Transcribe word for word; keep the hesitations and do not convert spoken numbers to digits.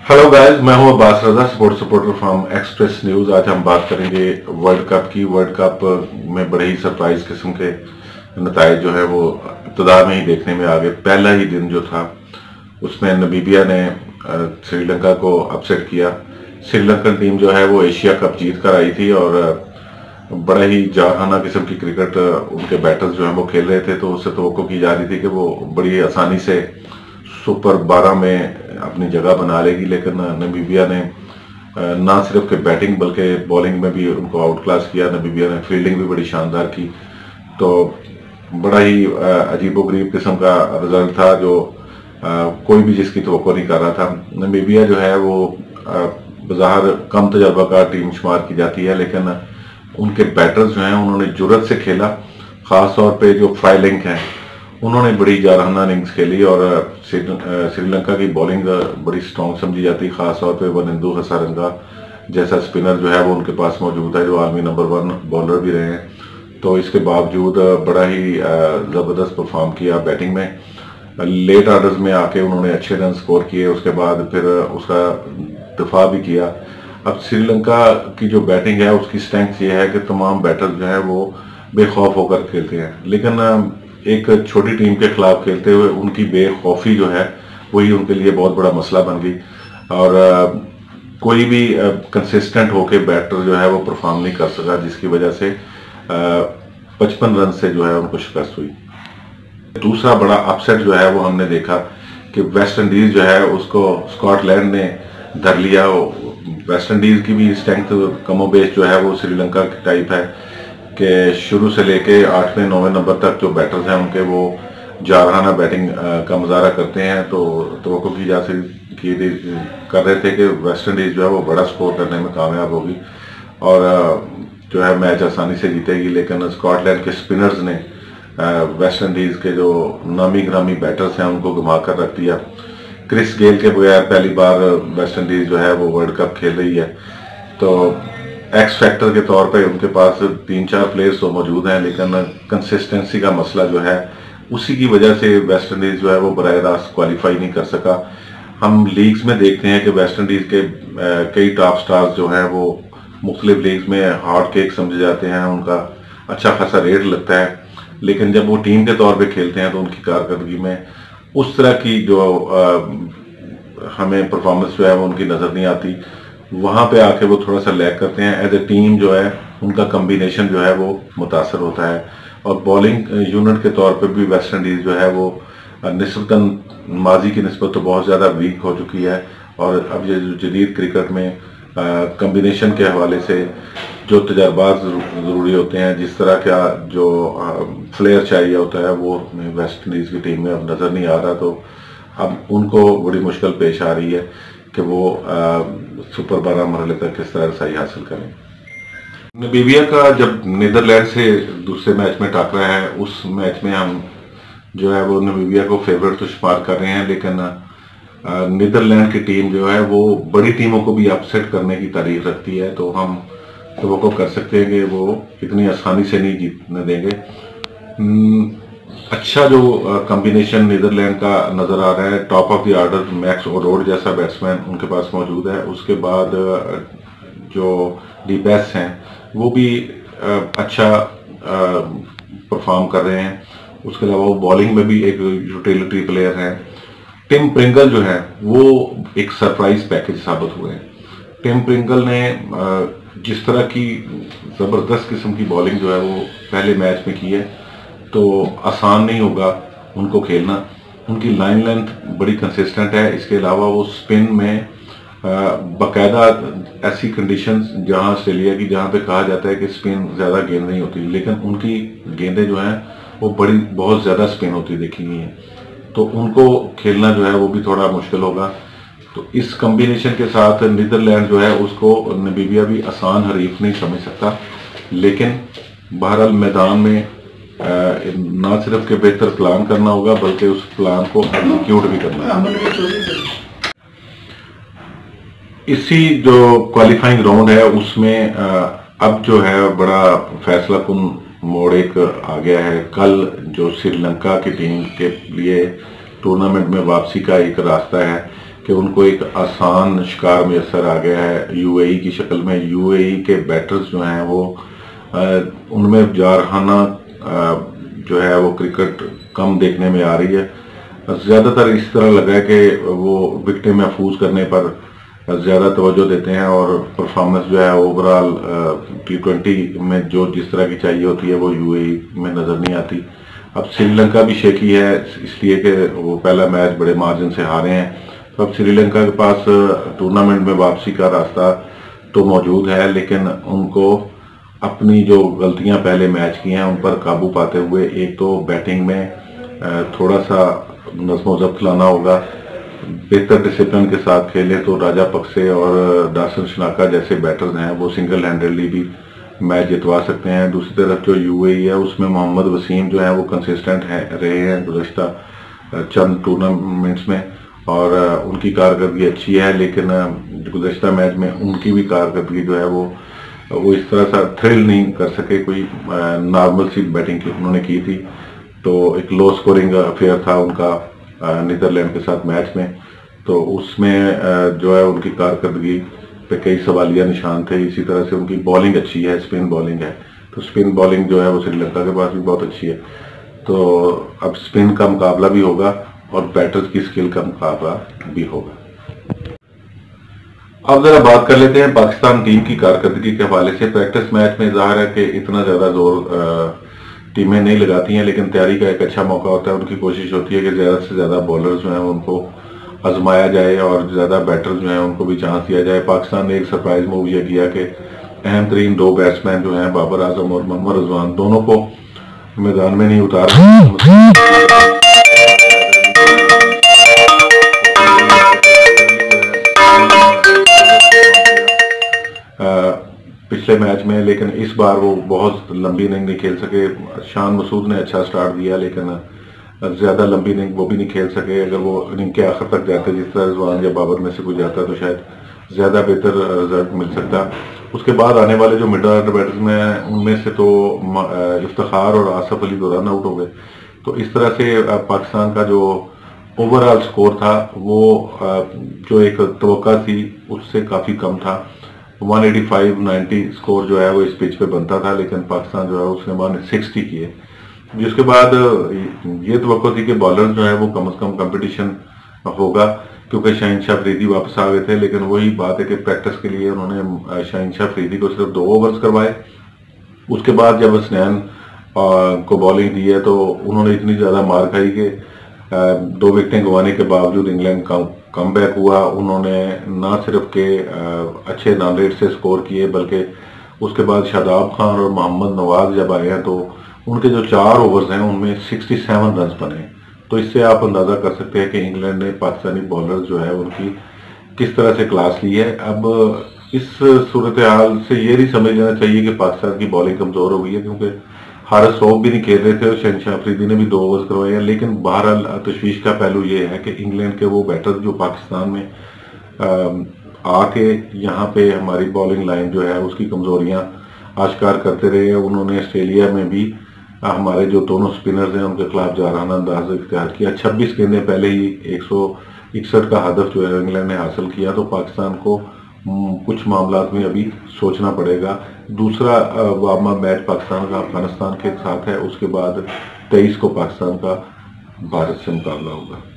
Hello guys, मैं हूं Abbas Raza, sport supporter from Express News. आज हम बात करेंगे वर्ल्ड कप की। वर्ल्ड कप में बड़े ही सरप्राइज किस्म के नताइज जो है वो इब्तदा में ही देखने में आ गए। पहला ही दिन जो था उसमें नमीबिया ने श्रीलंका को अपसेट किया। श्रीलंकन टीम जो है वो एशिया कप जीत कर आई थी और बड़ा ही जारहाना किस्म की क्रिकेट उनके बैटर्स जो है वो खेल रहे थे। तो उससे तवक्को की जा रही थी कि वो बड़ी आसानी से सुपर बारह में अपनी जगह बना लेगी, लेकिन नमीबिया ने ना सिर्फ के बैटिंग बल्कि बॉलिंग में भी उनको आउट क्लास किया। नमीबिया ने फील्डिंग भी बड़ी शानदार की। तो बड़ा ही अजीबोगरीब किस्म का रिजल्ट था जो कोई भी जिसकी तवक्को नहीं कर रहा था। नमीबिया जो है वो बाज़ाहिर कम तजर्बाकार टीम शुमार की जाती है, लेकिन उनके बैटर्स जो हैं उन्होंने जुर्रत से खेला। ख़ास तौर पे जो फ्राइलिंग हैं उन्होंने बड़ी जारहाना इनिंग्स खेली और श्रीलंका की बॉलिंग बड़ी स्ट्रॉन्ग समझी जाती है। खास तौर पे वनिंदु हसारंगा जैसा स्पिनर जो है वो उनके पास मौजूद है, जो आर्मी नंबर वन बॉलर भी रहे हैं। तो इसके बावजूद बड़ा ही ज़बरदस्त परफॉर्म किया बैटिंग में। लेट ऑर्डर्स में आके उन्होंने अच्छे रन स्कोर किए, उसके बाद फिर उसका दफा भी किया। अब श्रीलंका की जो बैटिंग है उसकी स्ट्रेंथ ये है कि तमाम बैटर जो है वो बेखौफ होकर खेलते हैं, लेकिन एक छोटी टीम के खिलाफ खेलते हुए उनकी बेखौफी जो है वही उनके लिए बहुत बड़ा मसला बन गई और कोई भी कंसिस्टेंट होके बैटर जो है वो परफॉर्म नहीं कर सका, जिसकी वजह से पचपन रन से जो है उनको शिकस्त हुई। दूसरा बड़ा अपसेट जो है वो हमने देखा कि वेस्ट इंडीज जो है उसको स्कॉटलैंड ने धर लिया। वेस्ट इंडीज की भी स्ट्रेंथ कमोबेश जो है वो श्रीलंका की टाइप है कि शुरू से लेके आठवें नौवें नंबर तक जो बैटर्स हैं उनके वो जारहाना बैटिंग का मुजाहरा करते हैं। तो तवक्को की जा की कर रहे थे कि वेस्ट इंडीज जो है वो बड़ा स्कोर करने में कामयाब होगी और जो है मैच आसानी से जीतेगी, लेकिन स्कॉटलैंड के स्पिनर्स ने वेस्ट इंडीज के जो नामी ग्रामी बैटर्स हैं उनको घुमा कर रख दिया। क्रिस गेल के बगैर पहली बार वेस्ट इंडीज जो है वो वर्ल्ड कप खेल रही है। तो एक्स फैक्टर के तौर पे उनके पास तीन चार प्लेयर्स तो मौजूद हैं, लेकिन कंसिस्टेंसी का मसला जो है उसी की वजह से वेस्ट इंडीज जो है वो बराह रास्त क्वालिफाई नहीं कर सका। हम लीग्स में देखते हैं कि वेस्ट इंडीज के कई टॉप स्टार्स जो हैं वो मुख्तलिफ लीग्स में हार्ड केक समझे जाते हैं, उनका अच्छा खासा रेट लगता है, लेकिन जब वो टीम के तौर पर खेलते हैं तो उनकी कारकर्दगी में उस तरह की जो आ, हमें परफॉर्मेंस जो है वो उनकी नज़र नहीं आती। वहां पे आके वो थोड़ा सा लैग करते हैं। एज ए टीम जो है उनका कम्बिनेशन जो है वो मुतासर होता है और बॉलिंग यूनिट के तौर पे भी वेस्ट इंडीज जो है वो निस्बतन माजी की निस्बत तो बहुत ज़्यादा वीक हो चुकी है और अब ये जदीद क्रिकेट में कम्बिनेशन के हवाले से जो तजर्बात ज़रूरी होते हैं, जिस तरह का जो फ्लेयर चाहिए होता है वो वेस्ट इंडीज़ की टीम में अब नज़र नहीं आ रहा। तो अब उनको बड़ी मुश्किल पेश आ रही है कि वो आ, सुपर बारह मरहले तक किस तरह रसाई हासिल करें। नमीबिया का जब नीदरलैंड से दूसरे मैच में टकरा है, उस मैच में हम जो है वो नमीबिया को फेवरेट तो शुमार कर रहे हैं, लेकिन नीदरलैंड की टीम जो है वो बड़ी टीमों को भी अपसेट करने की तारीख रखती है। तो हम तो वो कर सकते हैं कि वो इतनी आसानी से नहीं जीतने देंगे। अच्छा जो कॉम्बिनेशन नीदरलैंड का नज़र आ रहा है, top of the order Max O'Dowd जैसा बैट्समैन उनके पास मौजूद है। उसके बाद जो डी बेस्ट हैं वो भी अच्छा परफॉर्म कर रहे हैं। उसके अलावा वो बॉलिंग में भी एक यूटिलिटी प्लेयर हैं। टिम प्रिंगल जो है वो एक सरप्राइज पैकेज साबित हुए हैं। टिम प्रिंगल ने जिस तरह की ज़बरदस्त किस्म की बॉलिंग जो है वो पहले मैच में की है, तो आसान नहीं होगा उनको खेलना। उनकी लाइन लेंथ बड़ी कंसिस्टेंट है। इसके अलावा वो स्पिन में बाकायदा ऐसी कंडीशंस जहां ऑस्ट्रेलिया की जहां पे कहा जाता है कि स्पिन ज़्यादा गेंद नहीं होती, लेकिन उनकी गेंदें जो हैं वो बड़ी बहुत ज़्यादा स्पिन होती देखी गई हैं। तो उनको खेलना जो है वो भी थोड़ा मुश्किल होगा। तो इस कॉम्बिनेशन के साथ नीदरलैंड जो है उसको नमीबिया भी आसान हरीफ नहीं समझ सकता, लेकिन बहरहाल मैदान में ना सिर्फ के बेहतर प्लान करना होगा बल्कि उस प्लान को एग्जीक्यूट भी करना है। इसी जो क्वालिफाइंग राउंड है उसमें अब जो है बड़ा फैसला कुन मोड़ एक आ गया है। कल जो श्रीलंका की टीम के लिए टूर्नामेंट में वापसी का एक रास्ता है कि उनको एक आसान शिकार मैसर आ गया है यूएई की शक्ल में। यूएई के बैटर्स जो हैं वो उनमें जारहाना जो है वो क्रिकेट कम देखने में आ रही है। ज़्यादातर इस तरह लगा है कि वो विकेटें महफूज करने पर ज़्यादा तवज्जो देते हैं और परफॉर्मेंस जो है ओवरऑल टी ट्वेंटी में जो जिस तरह की चाहिए होती है वो यूएई में नज़र नहीं आती। अब श्रीलंका भी शेकी है इसलिए कि वो पहला मैच बड़े मार्जिन से हारे हैं, तो अब श्रीलंका के पास टूर्नामेंट में वापसी का रास्ता तो मौजूद है, लेकिन उनको अपनी जो गलतियां पहले मैच की हैं उन पर काबू पाते हुए एक तो बैटिंग में थोड़ा सा नज़्म ज़ब्त लाना होगा, बेहतर डिसिप्लिन के साथ खेलें तो राजापक्से और डासन शनाका जैसे बैटर्स हैं वो सिंगल हैंडेडली भी मैच जितवा सकते हैं। दूसरी तरफ जो यूएई है उसमें मोहम्मद वसीम जो है वो कंसिस्टेंट है रहे हैं गुज़श्ता चंद टूर्नामेंट्स में और उनकी कारकर्दगी अच्छी है, लेकिन गुज़श्ता मैच में उनकी भी कारकर्दगी जो है वो वो इस तरह सा थ्रिल नहीं कर सके, कोई नॉर्मल सी बैटिंग की उन्होंने की थी। तो एक लो स्कोरिंग अफेयर था उनका नीदरलैंड के साथ मैच में, तो उसमें जो है उनकी कारकर्दगी पे कई सवालिया निशान थे। इसी तरह से उनकी बॉलिंग अच्छी है, स्पिन बॉलिंग है, तो स्पिन बॉलिंग जो है वो श्रीलंका के पास भी बहुत अच्छी है। तो अब स्पिन का मुकाबला भी होगा और बैटर्स की स्किल का मुकाबला भी होगा। अब जरा बात कर लेते हैं पाकिस्तान टीम की कारकर्दगी के हवाले से। प्रैक्टिस मैच में जाहिर है कि इतना ज़्यादा जोर टीमें नहीं लगाती हैं, लेकिन तैयारी का एक अच्छा मौका होता है। उनकी कोशिश होती है कि ज़्यादा से ज़्यादा बॉलर्स जो हैं उनको आजमाया जाए और ज़्यादा बैटर्स जो हैं उनको भी चांस दिया जाए। पाकिस्तान ने एक सरप्राइज मूव ये किया कि अहम तरीन दो बैट्समैन जो हैं बाबर आजम और मोहम्मद रिजवान दोनों को मैदान में नहीं उतारा। पिछले मैच में, लेकिन इस बार वो बहुत लंबी इनिंग नहीं खेल सके। शान मसूद ने अच्छा स्टार्ट दिया लेकिन ज़्यादा लंबी इनिंग वो भी नहीं खेल सके। अगर वो इनिंग के आखिर तक जाते जिस तरह रिजवान या बाबर में से कोई जाता तो शायद ज़्यादा बेहतर रिजल्ट मिल सकता। उसके बाद आने वाले जो मिडल ऑर्डर बैटर्स में उनमें से तो इफ्तिखार और आसफ अली तो रन आउट हो गए। तो इस तरह से पाकिस्तान का जो ओवरऑल स्कोर था वो जो एक तवक्का थी उससे काफ़ी कम था। एक सौ पचासी नब्बे स्कोर जो है वो इस पिच पे बनता था, लेकिन पाकिस्तान जो है उसने एक सौ साठ किए। जिसके बाद ये तवक्को थी कि बॉलर जो है वो कम से कम कंपटीशन होगा, क्योंकि शाहीन शाह अफरीदी वापस आ गए थे। लेकिन वही बात है कि प्रैक्टिस के लिए उन्होंने शाहीन शाह अफरीदी को सिर्फ दो ओवर्स करवाए। उसके बाद जब हसनैन को बॉलिंग दी है तो उन्होंने इतनी ज़्यादा मार खाई कि दो विकेटें गंवाने के बावजूद इंग्लैंड का कम बैक हुआ। उन्होंने ना सिर्फ के अच्छे रन रेट से स्कोर किए, बल्कि उसके बाद शादाब खान और मोहम्मद नवाज जब आए हैं तो उनके जो चार ओवर्स हैं उनमें सड़सठ रन बने। तो इससे आप अंदाज़ा कर सकते हैं कि इंग्लैंड ने पाकिस्तानी बॉलर जो है उनकी किस तरह से क्लास ली है। अब इस सूरत हाल से ये नहीं समझ लेना चाहिए कि पाकिस्तान की बॉलिंग कमज़ोर हो गई है, क्योंकि हारिस रऊफ भी नहीं खेल रहे थे और शाहीन शाह अफरीदी ने भी दो ओवर्स करवाए हैं। लेकिन बहरहाल तशवीश का पहलू ये है कि इंग्लैंड के वो बैटर जो पाकिस्तान में आके यहाँ पे हमारी बॉलिंग लाइन जो है उसकी कमज़ोरियाँ आश्कार करते रहे। उन्होंने ऑस्ट्रेलिया में भी हमारे जो दोनों स्पिनर्स हैं उनके खिलाफ जारहाना अंदाज इख्तियार किया। छब्बीस गेंदें पहले ही एक सौ इकसठ का हदफ जो है इंग्लैंड ने हासिल किया। तो पाकिस्तान को कुछ मामला में अभी सोचना पड़ेगा। दूसरा वार्म अप मैच पाकिस्तान का अफगानिस्तान के साथ है, उसके बाद तेईस को पाकिस्तान का भारत से मुकाबला होगा।